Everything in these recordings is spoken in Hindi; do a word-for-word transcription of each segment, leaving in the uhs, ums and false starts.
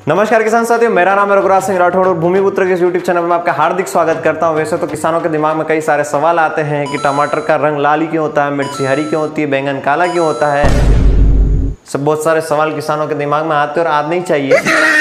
नमस्कार किसान साथियों, मेरा नाम है रघुराज सिंह राठौड़ और भूमिपुत्र के यूट्यूब चैनल में आपका हार्दिक स्वागत करता हूं। वैसे तो किसानों के दिमाग में कई सारे सवाल आते हैं कि टमाटर का रंग लाल ही क्यों होता है, मिर्ची हरी क्यों होती है, बैंगन काला क्यों होता है। सब बहुत सारे सवाल किसानों के दिमाग में आते हैं और आने ही चाहिए,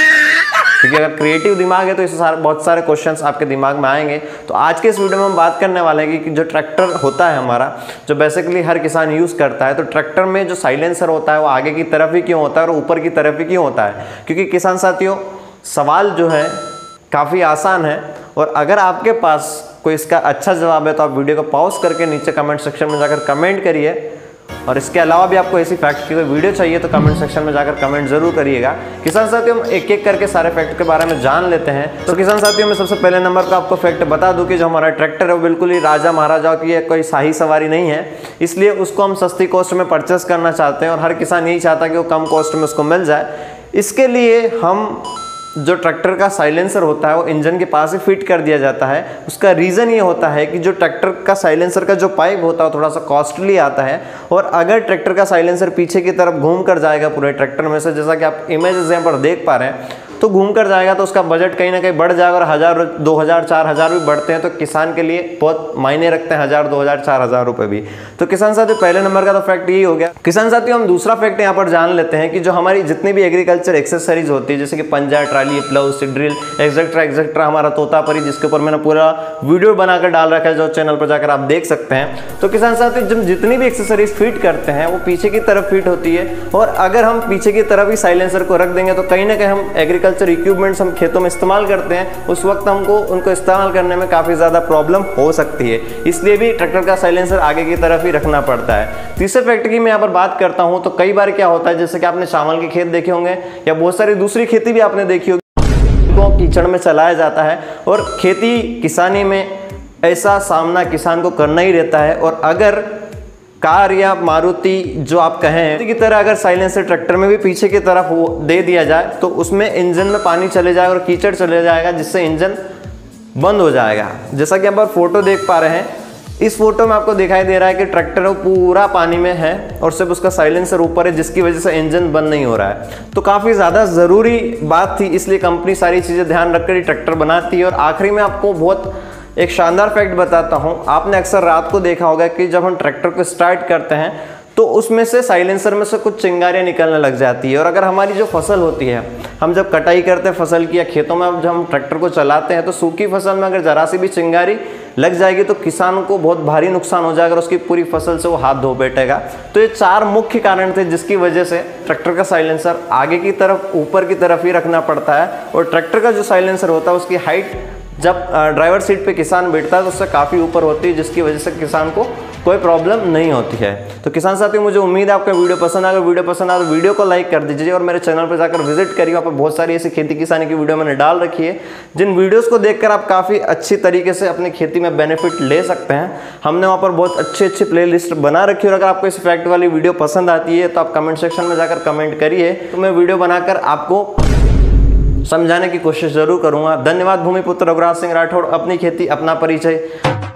क्योंकि अगर क्रिएटिव दिमाग है तो इससे सारे बहुत सारे क्वेश्चंस आपके दिमाग में आएंगे। तो आज के इस वीडियो में हम बात करने वाले हैं कि जो ट्रैक्टर होता है हमारा, जो बेसिकली हर किसान यूज़ करता है, तो ट्रैक्टर में जो साइलेंसर होता है वो आगे की तरफ ही क्यों होता है और ऊपर की तरफ ही क्यों होता है। क्योंकि किसान साथियों, सवाल जो है काफ़ी आसान है और अगर आपके पास कोई इसका अच्छा जवाब है तो आप वीडियो को पॉज करके नीचे कमेंट सेक्शन में जाकर कमेंट करिए। और इसके अलावा भी आपको ऐसी फैक्ट की कोई वीडियो चाहिए तो कमेंट सेक्शन में जाकर कमेंट जरूर करिएगा। किसान साथियों, हम एक एक करके सारे फैक्ट के बारे में जान लेते हैं। तो किसान साथियों, मैं सबसे पहले नंबर पर आपको फैक्ट बता दूं कि जो हमारा ट्रैक्टर है वो बिल्कुल ही राजा महाराजाओं की कोई शाही सवारी नहीं है, इसलिए उसको हम सस्ती कॉस्ट में परचेस करना चाहते हैं और हर किसान यही चाहता है कि वो कम कॉस्ट में उसको मिल जाए। इसके लिए हम जो ट्रैक्टर का साइलेंसर होता है वो इंजन के पास ही फिट कर दिया जाता है। उसका रीज़न ये होता है कि जो ट्रैक्टर का साइलेंसर का जो पाइप होता है वो थोड़ा सा कॉस्टली आता है और अगर ट्रैक्टर का साइलेंसर पीछे की तरफ घूम कर जाएगा पूरे ट्रैक्टर में से, जैसा कि आप इमेज यहाँ पर देख पा रहे हैं, तो घूम कर जाएगा तो उसका बजट कहीं ना कहीं बढ़ जाएगा और हज़ार दो हज़ार चार हज़ार भी बढ़ते हैं तो किसान के लिए बहुत मायने रखते हैं हज़ार दो हज़ार चार हज़ार रुपये भी। तो किसान साथियों, पहले नंबर का तो फैक्ट यही हो गया। किसान साथियों, हम दूसरा फैक्ट यहाँ पर जान लेते हैं कि जो हमारी जितनी भी एग्रीकल्चर एक्सेसरीज होती है, जैसे कि पंजा, trolley, plough, seed drill, etcetera etcetera, हमारा तोतापरी, जिसके ऊपर मैंने पूरा वीडियो बनाकर डाल रखा है, जो चैनल पर जाकर आप देख सकते हैं। तो किसान साथियों, जब जितनी भी एक्सेसरीज फिट करते हैं वो पीछे की तरफ फिट होती है और अगर हम पीछे की तरफ ही साइलेंसर को रख देंगे तो कहीं ना कहीं हम एग्रीकल्चर इक्विपमेंट्स हम खेतों में इस्तेमाल करते हैं, उस वक्त हमको उनको इस्तेमाल करने में काफ़ी ज़्यादा प्रॉब्लम हो सकती है। इसलिए भी ट्रैक्टर का साइलेंसर आगे की तरफ ही रखना पड़ता है। तीसरे फैक्ट की मैं यहाँ पर बात करता हूँ तो कई बार क्या होता है, जैसे कि आपने चावल के खेत देखे होंगे या बहुत सारी दूसरी खेती भी आपने देखी होगी, को कीचड़ में चलाया जाता है और खेती किसानी में ऐसा सामना किसान को करना ही रहता है। और अगर कार या मारुति जो आप कहें की तरह अगर साइलेंसर ट्रैक्टर में भी पीछे की तरफ वो दे दिया जाए तो उसमें इंजन में पानी चले जाएगा और कीचड़ चले जाएगा, जिससे इंजन बंद हो जाएगा। जैसा कि आप आप फोटो देख पा रहे हैं, इस फोटो में आपको दिखाई दे रहा है कि ट्रैक्टर वो पूरा पानी में है और सिर्फ उसका साइलेंसर ऊपर है, जिसकी वजह से इंजन बंद नहीं हो रहा है। तो काफ़ी ज़्यादा ज़रूरी बात थी, इसलिए कंपनी सारी चीज़ें ध्यान रखकर ही ट्रैक्टर बनाती है। और आखिरी में आपको बहुत एक शानदार फैक्ट बताता हूं। आपने अक्सर रात को देखा होगा कि जब हम ट्रैक्टर को स्टार्ट करते हैं तो उसमें से साइलेंसर में से कुछ चिंगारियां निकलने लग जाती है और अगर हमारी जो फसल होती है, हम जब कटाई करते हैं फसल की या खेतों में जब हम ट्रैक्टर को चलाते हैं तो सूखी फसल में अगर जरा सी भी चिंगारी लग जाएगी तो किसान को बहुत भारी नुकसान हो जाएगा और उसकी पूरी फसल से वो हाथ धो बैठेगा। तो ये चार मुख्य कारण थे जिसकी वजह से ट्रैक्टर का साइलेंसर आगे की तरफ ऊपर की तरफ ही रखना पड़ता है। और ट्रैक्टर का जो साइलेंसर होता है उसकी हाइट जब ड्राइवर सीट पे किसान बैठता है तो उससे काफ़ी ऊपर होती है, जिसकी वजह से किसान को कोई प्रॉब्लम नहीं होती है। तो किसान साथियों, मुझे उम्मीद है आपका वीडियो पसंद आएगा। वीडियो पसंद आए तो वीडियो को लाइक कर दीजिए और मेरे चैनल पर जाकर विजिट करिए, वहाँ पर बहुत सारी ऐसी खेती किसानी की वीडियो मैंने डाल रखी है, जिन वीडियोज़ को देखकर आप काफ़ी अच्छी तरीके से अपनी खेती में बेनिफिट ले सकते हैं। हमने वहाँ पर बहुत अच्छी अच्छी प्ले लिस्ट बना रखी है और अगर आपको इस फैक्ट वाली वीडियो पसंद आती है तो आप कमेंट सेक्शन में जाकर कमेंट करिए, तो मैं वीडियो बनाकर आपको समझाने की कोशिश जरूर करूंगा। धन्यवाद। भूमिपुत्र रघुराज सिंह राठौड़, अपनी खेती अपना परिचय।